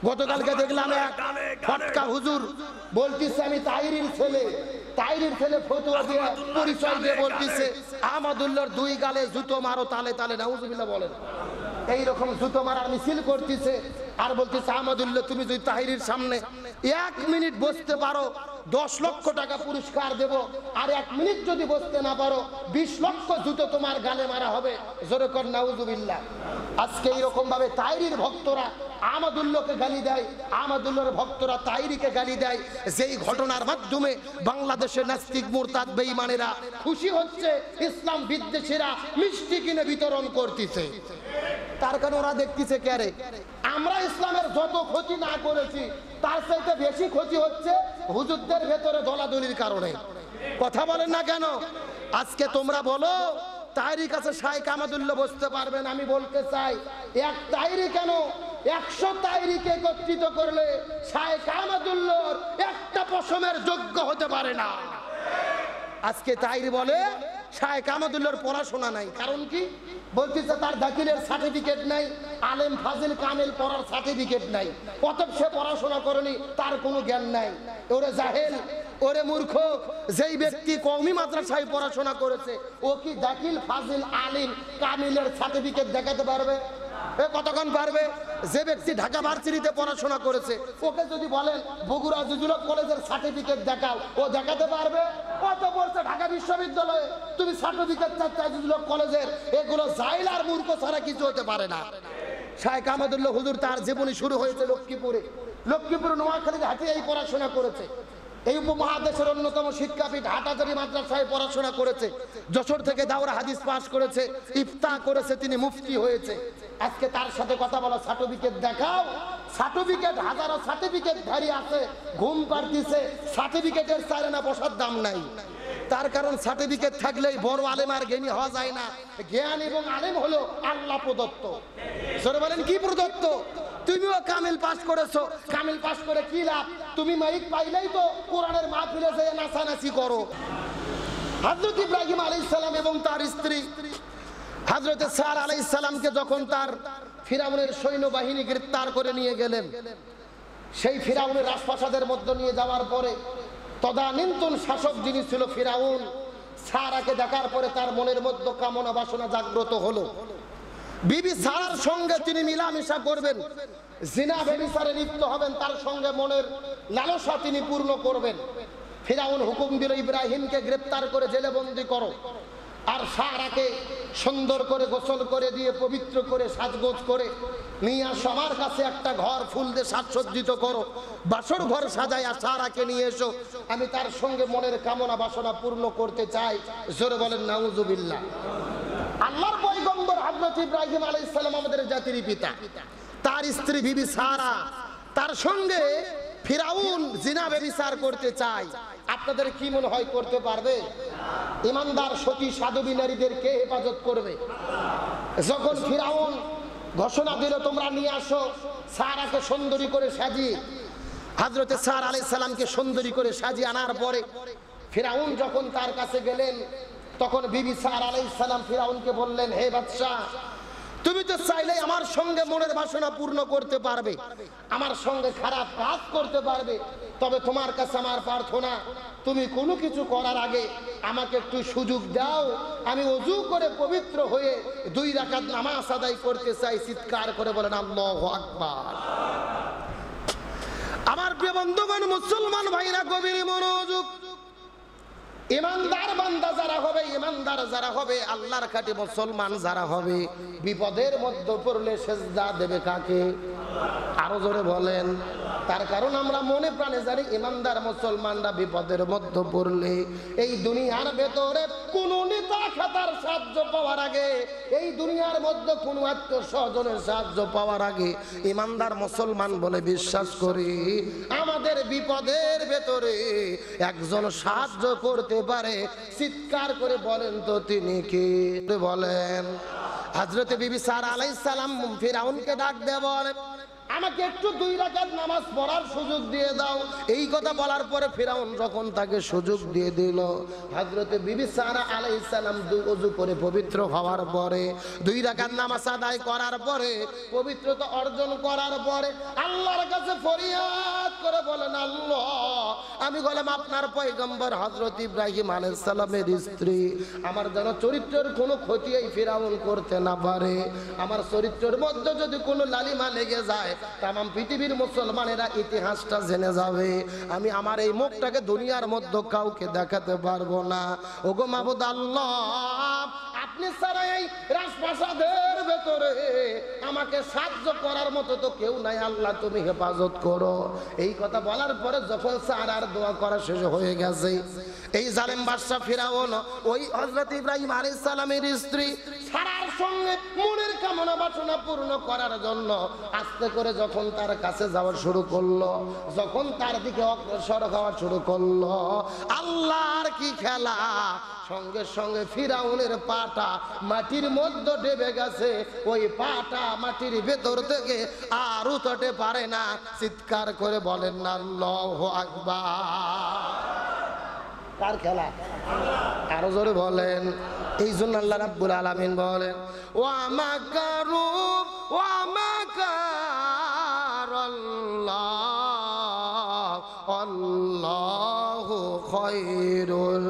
গতকালকে দেখলাম এক ফটকা হুজুর বলতিছে আমি তাহিরির ছেলে ফতোয়া দিয়ে পরিচয় দিয়ে বলতিছে আহমদুল্লাহর দুই গালে জুতো মারো তালে তালে, নাউজুবিল্লাহ বলেন। এইরকম জুতো মারার মিছিল করতেছে আর বলতেছে আহমদুল্লাহ তুমি যদি তাহিরির সামনে 1 মিনিট বসতে পারো 10 লক্ষ টাকা পুরস্কার দেব, আর 1 মিনিট যদি বসতে না পারো 20 লক্ষ জুতো তোমার গালে মারা হবে। জোরে কর নাউজুবিল্লাহ। আজকে এইরকম ভাবে তাহিরির ভক্তরা আহমদুল্লাহকে গালি দেয়, আহমদুল্লাহর ভক্তরা তাহিরিকে গালি দেয়। যেই ঘটনার মাধ্যমে বাংলাদেশের নাস্তিক মুরতাদ বেঈমানেরা খুশি হচ্ছে, ইসলাম বিদ্বেষীরা মিষ্টি কিনে বিতরণ করতেছে। তার কারণে ওরা দেখতেছে ক্যারে আমরা ইসলামের যত ক্ষতি না করেছি তার চাইতে বেশি ক্ষতি হচ্ছে হুজুরদের ভেতরে দলাদলির কারণে। কথা বলেন না কেন? আজকে তোমরা বলো তাহিরির কাছে শাইখ আহমদুল্লাহ বসতে পারবেন, আমি বলতে চাই এক তাহিরি কেন 100 তাহিরিকে একত্রিত করলে শাইখ আহমদুল্লাহর একটা পশমের যোগ্য হতে পারে না। আজকে তাহিরি বলে শাইখ আহমদুল্লাহর পড়াশোনা নাই, কারণ কি বলতেছে তার দাখিলের সার্টিফিকেট নাই, আলেম ফাজিল কামিল পড়ার সার্টিফিকেট নাই, অতএব সে পড়াশোনা করেনি, তার কোনো জ্ঞান নাই। ওরে জাহেল, ওরে মূর্খ, যেই ব্যক্তি কওমি মাদ্রাসায় পড়াশোনা করেছে ও কি দাখিল ফাজিল আলিম কামিলের সার্টিফিকেট দেখাতে পারবে? কতক্ষণ পারবে? যে ব্যক্তি ঢাকা ভার্সিটিতে পড়াশোনা করেছে ওকে যদি বলেন বগুড়া জুজুল কলেজের সার্টিফিকেট দেখাও, ও দেখাতে পারবে? কত পড়ছে ঢাকা বিশ্ববিদ্যালয়ে, তুমি সার্টিফিকেট চাচ্ছ জুজুল কলেজের? এগুলো জাহিল আর মূর্খ ছাড়া কিছু হতে পারে না। শাইখ আহমদুল্লাহ হুজুর তার জীবনী শুরু হয়েছে লক্ষ্মীপুরে নোয়াখালীর হাটিয়ায় পড়াশোনা করেছে। এই উপমহাদেশের অন্যতম শিক্ষাপীঠ হাটাজারি মাদ্রাসায় পড়াশোনা করেছে। যশোর থেকে দাওরা হাদিস পাশ করেছে, ইফতা করেছে, তিনি মুফতি হয়েছে। আজকে তার সাথে কথা বলা, সার্টিফিকেট দেখাও। সার্টিফিকেট হাজারো সার্টিফিকেট ধারি আছে, ঘুম পাড়তিছে, সার্টিফিকেটের চাইলে না বসার দাম নাই। তার কারণ সার্টিফিকেট থাকলেই বড় আলেম আর জ্ঞানী হওয়া যায় না। জ্ঞান এবং আলেম হলো আল্লাহ প্রদত্ত। জোরে বলেন কি প্রদত্ত? তুমিও কামিল পাস করেছো, কামিল পাস করে কি লাভ? তুমি মাইক পাইলেই তো কোরআনের মাহফিলে যেয়ে নাচানাচি করো। হযরত ইব্রাহিম আলাইহিস সালাম এবং তার স্ত্রী হযরত সারা আলাইহিস সালামকে যখন তার ফিরাউনের সৈন্যবাহিনী গ্রেফতার করে নিয়ে গেলেন, সেই ফিরাউনের রাজপ্রাসাদের মধ্যে নিয়ে যাওয়ার পরে তদানীন্তন শাসক যিনি ছিল ফিরাউন, সারাকে দেখার পরে তার মনের মধ্যে কামনা বাসনা জাগ্রত হলো। বিবি সারার সঙ্গে তিনি মিলামিশা করবেন, জিনা ব্যভিচারে লিপ্ত হবেন, তার সঙ্গে মনের লালসা তিনি পূর্ণ করবেন। ফিরাউন হুকুম দিল ইব্রাহিমকে গ্রেফতার করে জেলে বন্দী করো, আর সারাকে সুন্দর করে গোসল করে দিয়ে পবিত্র করে সাজগোজ করে নিয়ে আসো, আমার কাছে একটা ঘর ফুল দিয়ে সাজসজ্জিত করো, বাসর ঘর সাজায় আর সারাকে নিয়ে এসো, আমি তার সঙ্গে মনের কামনা বাসনা পূর্ণ করতে চাই। জোরে বলেন নাউজুবিল্লাহ। আল্লাহর পয়গম্বর হযরত ইব্রাহিম আলাইহিস সালাম আমাদের জাতির পিতা, তার স্ত্রী বিবি সারা, তার সঙ্গে ফিরাউন জিনা ব্যভিচার করতে চায়। আপনাদের কি মনে হয় করতে পারবে? ইমানদার সতী সাধবী নারীদের কে হেফাজত করবে? যখন ফিরাউন ঘোষণা দিল তোমরা নিয়ে আসো সারাকে সুন্দরী করে সাজিয়ে, হযরত সারা আলাইহিস সালামকে সুন্দরী করে সাজিয়ে আনার পরে ফিরাউন যখন তার কাছে গেলেন, তখন বিবি সারা আলাইহিস সালাম ফিরাউনকে বললেন, হে বাদশা, তুমি তো চাইলে আমার সঙ্গে মনের বাসনা পূর্ণ করতে পারবে, আমার সঙ্গে খারাপ কাজ করতে পারবে, তবে তোমার কাছে আমার প্রার্থনা তুমি কোনো কিছু করার আগে আমাকে একটু সুযোগ দাও, আমি ওযু করে পবিত্র হয়ে 2 রাকাত নামাজ আদায় করতে চাই। চিৎকার করে বলেন আল্লাহু আকবার। আমার প্রিয় বন্ধুগণ, মুসলমান ভাইরা গভীর মনোযোগ। ইমানদার বান্দা যারা হবে, ইমানদার যারা হবে, আল্লাহর খাঁটি মুসলমান যারা হবে, বিপদের মধ্যে পড়লে সেজদা দেবে কাকে? আরো জোরে বলেন। তার কারণ আমরা মনে প্রাণে জানি ইমানদার মুসলমানরা বিপদের মধ্যে পড়লে এই দুনিয়ার ভেতরে কোন নেতা খাতার সাহায্য পাওয়ার আগে, এই দুনিয়ার মধ্যে কোন আত্মীয়-স্বজনের সাহায্য পাওয়ার আগে ইমানদার মুসলমান বলে বিশ্বাস করি আমাদের বিপদের ভেতরে একজন সাহায্য করতে পারে। চিৎকার করে বলেন তো তিনি কে? বলেন। হযরত বিবি সারা আলাইহিস সালাম ফিরাউনকে ডাক দিয়ে বলে, আমাকে একটু 2 রাকাত নামাজ পড়ার সুযোগ দিয়ে দাও। এই কথা বলার পরে ফিরাউন যখন তাকে সুযোগ দিয়ে দিল, হযরত বিবি সারা আলাইহিস সালাম ওযু করে পবিত্র হওয়ার পরে 2 রাকাত নামাজ আদায় করার পরে, পবিত্রতা অর্জন করার পরে আল্লাহর কাছে কাছে ফরিয়াদ করে বলেন, আল্লাহ আমি বললাম আপনার পয়গম্বর হযরত ইব্রাহিম আলাইহিস সালামের স্ত্রী, আমার যেন চরিত্রের কোনো ক্ষতি এই ফিরাউন করতে না পারে। আমার চরিত্রের মধ্যে যদি কোনো লালিমা লেগে যায়, তামাম পৃথিবীর মুসলমানেরা ইতিহাসটা জেনে যাবে। আমি আমার এই মুখটাকে দুনিয়ার মধ্যে কাউকে দেখাতে পারবো না। ওগো মাবুদ আল্লাহ, আপনি ছাড়া এই রাজপ্রাসাদের ভেতরে আমাকে সাহায্য করার মতো তো কেউ নাই, আল্লাহ তুমি হেফাজত করো। এই কথা বলার পরে যখন সারার দোয়া করা শেষ হয়ে গেছে, এই জালেম বাদশা ফিরাউন ওই হযরত ইব্রাহিম আলাইহিস সালামের স্ত্রী সারার সঙ্গে মনের কামনা বাসনা পূর্ণ করার জন্য আস্তে করে যখন তার কাছে যাওয়া শুরু করলো, যখন তার দিকে অগ্রসর হওয়া শুরু করলো, আল্লাহর কি খেলা! সঙ্গে সঙ্গে ফিরাউনের পাটা মাটির মধ্যে ডেবে গেছে। ওই পাটা মাটির ভেতর থেকে আর উঠতে পারে না। চিৎকার করে বলেন না আল্লাহু আকবার। কার খেলা? আরো জোরে বলেন। এই জন্য আল্লাহ রাব্বুল আলামিন বলেন, ওয়া মাকারু ওয়া মাকারাল্লাহ আল্লাহু খায়রুল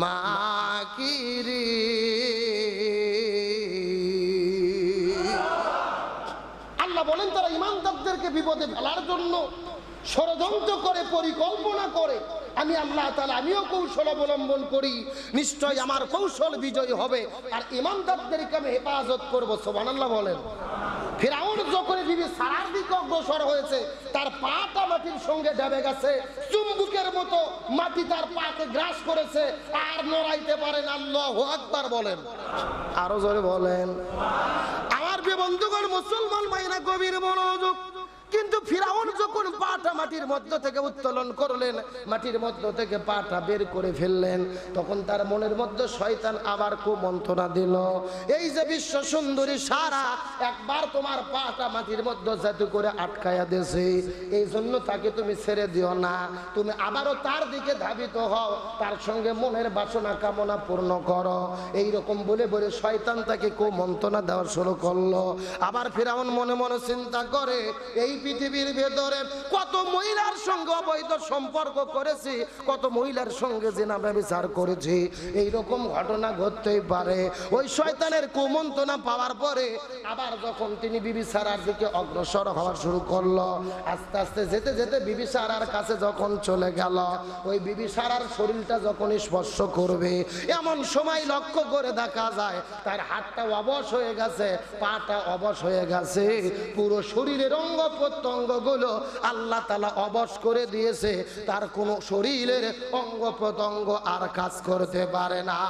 মাকিরিন। আল্লাহ বলেন তারা ঈমানদারদেরকে বিপদে ফেলার জন্য ষড়যন্ত্র করে, পরিকল্পনা করে। আমি আল্লাহ তাআলা আমিও কৌশল অবলম্বন করি, নিশ্চয় আমার কৌশল বিজয়ী হবে, আর ঈমানদারদেরকে আমি হেফাজত করব। সুবহানাল্লাহ বলেন। ফিরাউন যখন বিবি সারার দিকে অগ্রসর হয়েছে, তার পাটা মাটির সঙ্গে ডেবে গেছে, চুম্বকের মতো মাটি তার পাকে গ্রাস করেছে, আর নড়াইতে পারেন। আল্লাহু আকবার বলেন। আরো জোরে বলেন। আমার বন্ধুগণ, মুসলমান ভাইরা গভীর মনোযোগ। কিন্তু ফিরাউন যখন পাটা মাটির মধ্য থেকে উত্তোলন করলেন, মাটির মধ্য থেকে পাটা বের করে ফেললেন, তখন তার মনের মধ্যে শয়তান আবার কুমন্ত্রণা দিল, এই যে বিশ্ব সুন্দরী সারা একবার তোমার পাটা মাটির মধ্যে জাদু করে আটকায়া দিয়েছে, এই জন্য তাকে তুমি ছেড়ে দিও না, তুমি আবারও তার দিকে ধাবিত হও, তার সঙ্গে মনের বাসনা কামনা পূর্ণ করো। এইরকম বলে বলে শয়তান তাকে কুমন্ত্রণা দেওয়া শুরু করলো। আবার ফিরাউন মনে মনে চিন্তা করে, এই পৃথিবীর ভেতরে কত মহিলার সঙ্গে অবৈধ সম্পর্ক করেছি, কত মহিলার সঙ্গে জিনা ব্যভিচার করেছি, এইরকম ঘটনা ঘটতেই পারে। ওই শয়তানের কুমন্ত্রণা পাওয়ার পরে আবার যখন তিনি বিবি সারার দিকে অগ্রসর হওয়া শুরু করলো, আস্তে আস্তে যেতে যেতে বিবি সারার কাছে যখন চলে গেল, ওই বিবি সারার শরীরটা যখন স্পর্শ করবে, এমন সময় লক্ষ্য করে দেখা যায় তার হাতটা অবশ হয়ে গেছে, পাটা অবশ হয়ে গেছে, পুরো শরীরের অঙ্গ প্রত্যঙ্গগুলো আল্লাহ তাআলা অবশ করে দিয়েছে, তার কোনো শরীরের অঙ্গ প্রত্যঙ্গ আর কাজ করতে পারে না।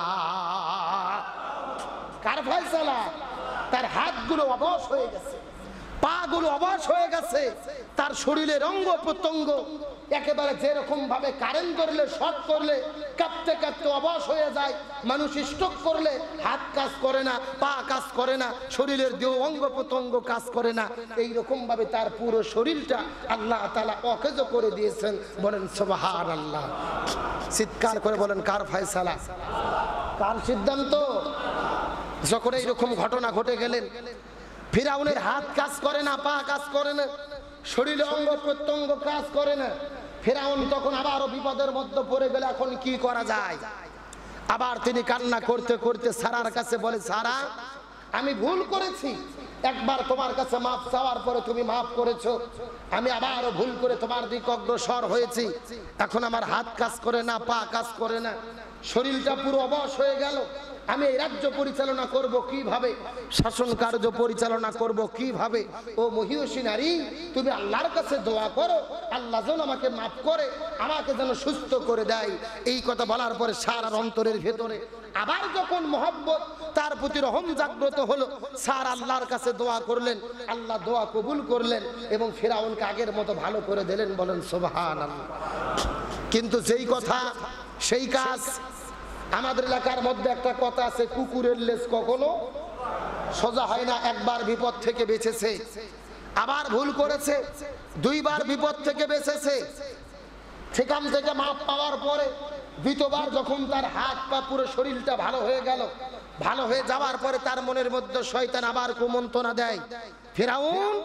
কার ফয়সালা? তার হাতগুলো অবশ হয়ে গেছে, পাগুলো অবশ হয়ে গেছে, তার শরীরের অঙ্গ প্রত্যঙ্গ একেবারে যেরকম ভাবে কারেন্ট করলে, শর্ট করলে কাঁপতে কাঁপতে অবশ হয়ে যায়, মানুষ স্ট্রোক করলে হাত কাজ করে না, পা কাজ করে না, শরীরের দেহ অঙ্গ প্রত্যঙ্গ কাজ করে না, এইরকম ভাবে তার পুরো শরীরটা আল্লাহ তাআলা অকেজ করে দিয়েছেন। বলেন সুবহানাল্লাহ। চিৎকার করে বলেন, কার ফয়সালা? কার সিদ্ধান্ত? যখন এইরকম ঘটনা ঘটে গেলেন, ফিরাউনের হাত কাজ করে না, পা কাজ করে না, শরীরে অঙ্গ প্রত্যঙ্গ কাজ করে না, ফিরাউন তখন আবারও বিপদের মধ্যে পড়ে গেলে এখন কি করা যায়? আবার তিনি কান্না করতে করতে সারার কাছে বলে, সারা আমি ভুল করেছি, একবার তোমার কাছে মাফ চাওয়ার পরে তুমি মাফ করেছো, আমি আবারও ভুল করে তোমার দিকে অগ্রসর হয়েছি, এখন আমার হাত কাজ করে না, পা কাজ করে না, শরীরটা পুরো অবশ হয়ে গেল, আমি এই রাজ্য পরিচালনা করব কিভাবে, শাসন কার্য পরিচালনা করব কিভাবে? ও মহিয়সী নারী, তুমি আল্লাহর কাছে দোয়া করো, আল্লাহ যেন আমাকে মাফ করে, আমাকে যেন সুস্থ করে দেয়। এই কথা বলার পরে সারার অন্তরের ভেতরে আবার যখন মহব্বত, তার প্রতি রহম জাগ্রত হলো, স্যার আল্লাহর কাছে দোয়া করলেন, আল্লাহ দোয়া কবুল করলেন এবং ফিরাউনকে আগের মতো ভালো করে দিলেন। বলেন সুবহানাল্লাহ। কিন্তু যেই কথা সেই কাজ। আমাদের এলাকার মধ্যে একটা কথা আছে, কুকুরের লেজ কখনো সোজা হয় না। একবার বিপদ থেকে বেঁচেছে, আবার ভুল করেছে, দুইবার বিপদ থেকে বেঁচেছে, সেখান থেকে মাপ পাওয়ার পরে দ্বিতীয়বার যখন তার হাত পা পুরো শরীরটা ভালো হয়ে গেল, ভালো হয়ে যাওয়ার পরে তার মনের মধ্যে শয়তান আবার কুমন্ত্রণা দেয়, ফিরাউন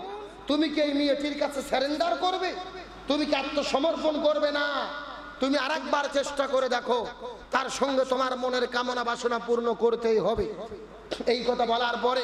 তুমি কি এই মেয়েটির কাছে সারেন্ডার করবে? তুমি কি আত্মসমর্পণ করবে না? তুমি আরেকবার চেষ্টা করে দেখো, তার সঙ্গে তোমার মনের কামনা বাসনা পূর্ণ করতেই হবে। এই কথা বলার পরে,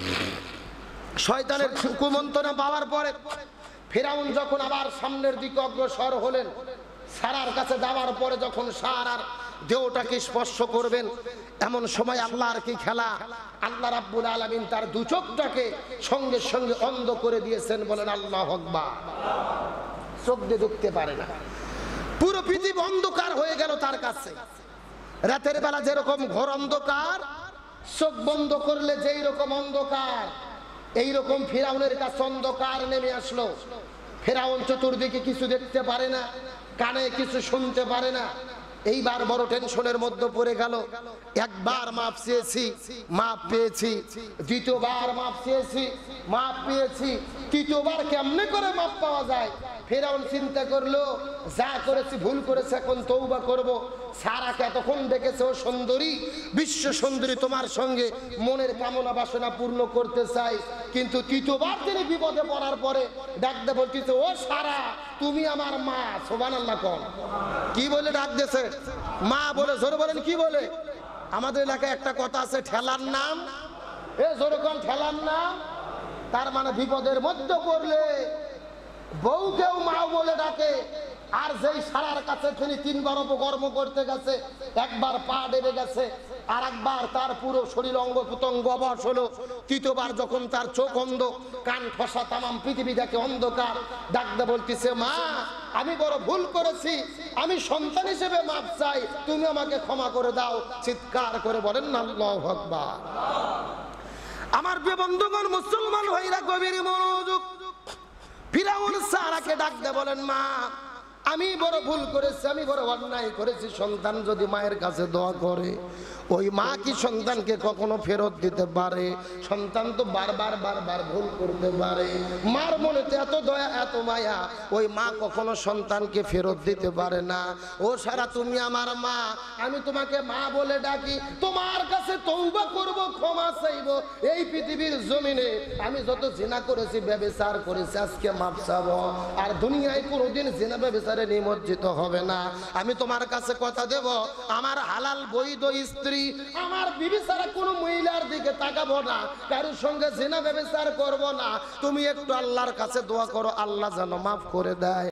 শয়তানের কুমন্ত্রণা পাওয়ার পরে ফিরআউন যখন আবার সামনের দিকে অগ্রসর হলেন, সারার কাছে যাওয়ার পরে যখন সারার দেহটাকে স্পর্শ করবেন, এমন সময় আল্লাহর কি খেলা, আল্লাহ রাব্বুল আলামিন তার দু চোখটাকে সঙ্গে সঙ্গে অন্ধ করে দিয়েছেন। বলেন আল্লাহু আকবার। চোখ দিয়ে দেখতে পারে না, পুরো পৃথিবী অন্ধকার হয়ে গেল তার কাছে। রাতের বেলা যেরকম ঘোর অন্ধকার, চোখ বন্ধ করলে যেই রকম অন্ধকার, এইরকম ফিরআউনের কাছে অন্ধকার নেমে আসলো। ফিরআউন চতুর্দিকে কিছু দেখতে পারে না, কানে কিছু শুনতে পারে না। এইবার বড় টেনশনের মধ্যে পড়ে গেল। একবার মাপ চেয়েছি, মাপ পেয়েছি, দ্বিতীয়বার মাপ চেয়েছি, মাপ পেয়েছি, তৃতীয়বার কেমনে করে মাপ পাওয়া যায়? ফিরআউন চিন্তা করলো, যা করেছি ভুল করেছে, এখন তওবা করব। সারাকে এতক্ষণ দেখেছে ও সুন্দরী, বিশ্ব সুন্দরী, তোমার সঙ্গে মনের কামনা বাসনা পূর্ণ করতে চাই। কিন্তু তৃতীয়বার তিনি বিপদে পড়ার পরে ডাকতে বলতেছে, ও সারা, তুমি আমার মা। সুবহানাল্লাহ কোন কি বলে ডাক দিয়েছে? মা বলে। জোরে বলেন কি বলে? আমাদের এলাকায় একটা কথা আছে, ঠেলার নাম, এ জোরে কোন ঠেলার নাম। তার মানে বিপদের মধ্যে পড়লে বউকেও মা বলে ডাকে। আর যেই সারার কাছে তিনি তিনবার অপকর্ম করতে গেছে, একবার পা ডেবে গেছে, আর একবার তার পুরো শরীর অঙ্গ প্রত্যঙ্গ অবশ হলো, তৃতীয়বার যখন তার চোখ অন্ধ, কান ঠসা, তামাম পৃথিবী দেখে অন্ধকার, ডাকতে বলতেছে, মা আমি বড় ভুল করেছি, আমি সন্তান হিসেবে মাপ চাই, তুমি আমাকে ক্ষমা করে দাও। চিৎকার করে বলেন না আল্লাহু আকবার। আমার প্রিয় বন্ধুগণ, মুসলমান ভাইরা গভীর মনোযোগ। ফিরআউন সারাকে ডাকতে বলেন, মা আমি বড় ভুল করেছি, আমি বড় অন্যায় করেছি। সন্তান যদি মায়ের কাছে দোয়া করে, ওই মা কি সন্তানকে কখনো ফেরত দিতে পারে? সন্তান তো বারবার বারবার ভুল করতে পারে। মার মনেতে এত দয়া, এত মায়া, ওই মা কখনো সন্তানকে ফেরত দিতে পারে না। ও সারা, তুমি আমার মা, আমি তোমাকে মা বলে ডাকি, তোমার কাছে তওবা করব, ক্ষমা চাইব। এই পৃথিবীর জমিনে আমি যত জিনা করেছি, ব্যভিচার করেছি, আজকে মাপ চাবো। আর দুনিয়ায় কোনোদিন জিনা ব্যভিচারে নিমজ্জিত হবে না। আমি তোমার কাছে কথা দেব, আমার হালাল বৈধ স্ত্রী, আমার বিবি ছাড়া কোনো মহিলার দিকে তাকাবো না, কারোর সঙ্গে জিনা ব্যভিচার করব না। তুমি একটু আল্লাহর কাছে দোয়া করো, আল্লাহ যেন মাফ করে দেয়।